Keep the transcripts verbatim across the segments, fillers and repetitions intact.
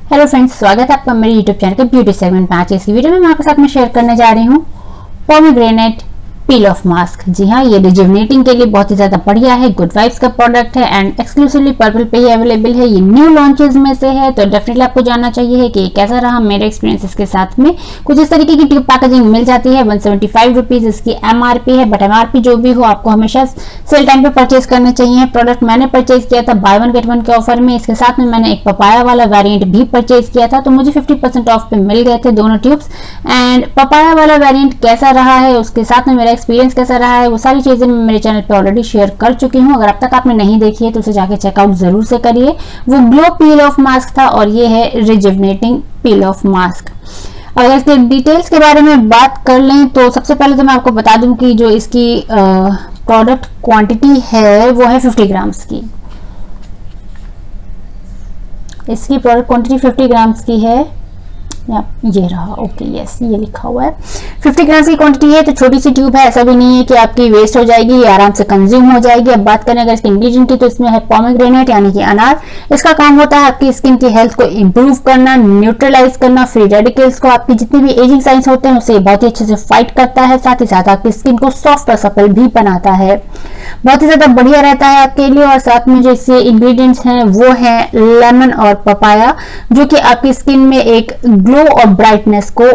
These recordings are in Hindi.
हेलो फ्रेंड्स, स्वागत है आपका मेरे यूट्यूब चैनल के ब्यूटी सेगमेंट में। आज इस वीडियो में मैं आपके साथ में शेयर करने जा रही हूँ पोमीग्रेनेट पील ऑफ मास्क। जी हाँ, ये रिजुवनेटिंग के लिए बहुत ही ज्यादा बढ़िया है, गुड वाइब्स का प्रोडक्ट है एंड एक्सक्लूसिवली पर्पल पे ही अवेलेबल है। ये न्यू लॉन्चेस में से है, तो डेफिनेटली आपको जानना चाहिए है कि कैसा रहा मेरा एक्सपीरियंस इसके साथ में। कुछ इस तरीके की ट्यूब पैकेजिंग मिल जाती है, वन सेवेंटी फाइव रुपीज इसकी एमआरपी है, बट एमआरपी जो भी हो आपको हमेशा सेल टाइम पे परचेज करने चाहिए। प्रोडक्ट मैंने परचेज किया था बाय वन गेट वन के ऑफर में। इसके साथ में मैंने एक पपाया वाला वेरिएंट भी परचेज किया था, तो मुझे फिफ्टी परसेंट ऑफ पे मिल गए थे दोनों ट्यूब्स। एंड पपाया वाला वेरिएंट कैसा रहा है, उसके साथ में मेरा एक्सपीरियंस कैसा रहा है, वो सारी चीजें मैं मेरे चैनल पे ऑलरेडी शेयर कर चुकी हूँ। अगर अब तक आपने नहीं देखी है तो उसे जाके चेकआउट जरूर से करिए। वो ग्लो पील ऑफ मास्क था और ये है रिजुवनेटिंग पील ऑफ मास्क। अगर इसके डिटेल्स के बारे में बात कर लें तो सबसे पहले तो मैं आपको बता दूं कि जो इसकी प्रोडक्ट क्वांटिटी है वो है फिफ्टी ग्राम्स की। इसकी प्रोडक्ट क्वांटिटी फिफ्टी ग्राम्स की है। ये रहा, ओके यस, ये लिखा हुआ है फिफ्टी ग्राम की क्वांटिटी है। तो छोटी सी ट्यूब है, ऐसा भी नहीं है कि आपकी वेस्ट हो जाएगी, ये आराम से कंज्यूम हो जाएगी। अब बात करें अगर इसके इंग्रेडिएंट की, तो इसमें है पोमीग्रेनेट यानी कि अनार। इसका काम होता है आपकी स्किन की हेल्थ को इंप्रूव करना, न्यूट्रलाइज करना, फ्री रेडिकल्स को, आपकी जितने भी एजिंग साइंस होते हैं उसे बहुत ही अच्छे से फाइट करता है। साथ ही साथ आपकी स्किन को सॉफ्ट और सपल भी बनाता है, बहुत ही ज्यादा बढ़िया रहता है आपके लिए। और साथ में जो इसके इंग्रेडिएंट्स हैं वो है लेमन और पपाया, जो कि आपकी स्किन में एक ग्लो और ब्राइटनेस को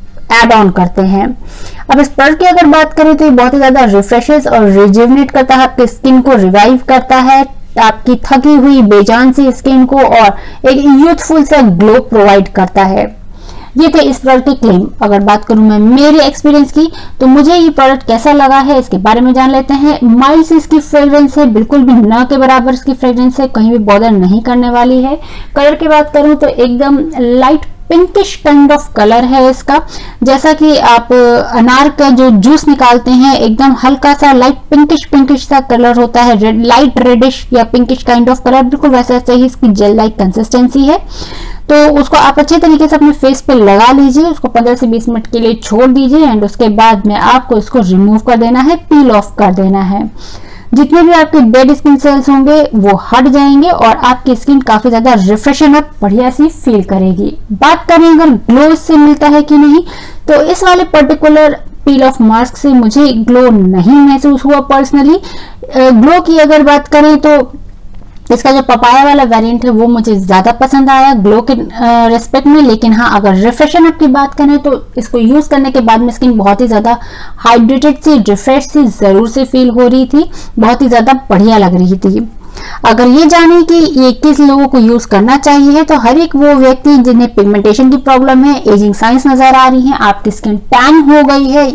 एड ऑन करते हैं। अब इस प्रोडक्ट की अगर बात करें तो ये बहुत ही ज्यादा रिफ्रेशेस और रिजुवनेट करता है, आपकी स्किन को रिवाइव करता है, आपकी थकी हुई बेजान सी स्किन को और एक यूथफुल सा ग्लो प्रोवाइड करता है। ये थे इस प्रोडक्ट की क्लेम। अगर बात करूं मैं मेरे एक्सपीरियंस की, तो मुझे ये प्रोडक्ट कैसा लगा है इसके बारे में जान लेते हैं। माइल्ड सी इसकी फ्रेग्रेंस है, बिल्कुल भी न के बराबर इसकी फ्रेग्रेंस है, कहीं भी बॉदर नहीं करने वाली है। कलर की बात करूं तो एकदम light pinkish kind of colour है इसका। जैसा कि आप अनार का जो जूस निकालते हैं, एकदम हल्का सा लाइट पिंकिश पिंकिश सा कलर होता है, रेड, लाइट रेडिश या पिंकिश काइंड ऑफ कलर, बिल्कुल वैसा ही इसकी जेल लाइक कंसिस्टेंसी है। तो उसको आप अच्छे तरीके से अपने फेस पे लगा लीजिए, उसको पंद्रह से बीस मिनट के लिए छोड़ दीजिए एंड उसके बाद में आपको इसको रिमूव कर देना है, पील ऑफ कर देना है। जितने भी आपके डेड स्किन सेल्स होंगे वो हट जाएंगे और आपकी स्किन काफी ज्यादा रिफ्रेशन और बढ़िया सी फील करेगी। बात करें अगर ग्लो इससे मिलता है कि नहीं, तो इस वाले पर्टिकुलर पील ऑफ मास्क से मुझे ग्लो नहीं महसूस हुआ पर्सनली। ग्लो की अगर बात करें तो इसका जो पपाया वाला वेरिएंट है वो मुझे ज्यादा पसंद आया ग्लो के रेस्पेक्ट में। लेकिन हाँ, अगर रिफ्रेशन अप की बात करें तो इसको यूज करने के बाद में स्किन बहुत ही ज्यादा हाइड्रेटेड सी, रिफ्रेश सी जरूर से फील हो रही थी, बहुत ही ज्यादा बढ़िया लग रही थी। अगर ये जाने कि ये किस लोगों को यूज करना चाहिए, तो हर एक वो व्यक्ति जिन्हें पिगमेंटेशन की प्रॉब्लम है, एजिंग साइंस नजर आ रही है, आपकी स्किन टैन हो गई है,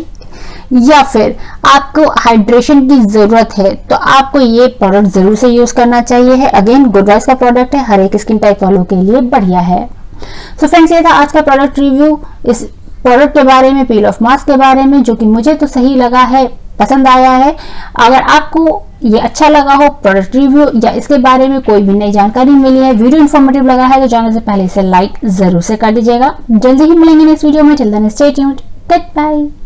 या फिर आपको हाइड्रेशन की जरूरत है, तो आपको ये प्रोडक्ट जरूर से यूज करना चाहिए है। अगेन गुड वाइब्स का प्रोडक्ट है, हर एक स्किन टाइप वालों के लिए बढ़िया है। सो फ्रेंड्स, ये था आज का प्रोडक्ट रिव्यू इस प्रोडक्ट के बारे में, पील ऑफ मास्क के बारे में, जो कि मुझे तो सही लगा है, पसंद आया है। अगर आपको ये अच्छा लगा हो प्रोडक्ट रिव्यू या इसके बारे में कोई भी नई जानकारी मिली है, वीडियो इन्फॉर्मेटिव लगा है, तो जाने से पहले इसे लाइक जरूर से कर दीजिएगा। जल्दी ही मिलेंगे नेक्स्ट वीडियो में। Till then stay tuned, good bye.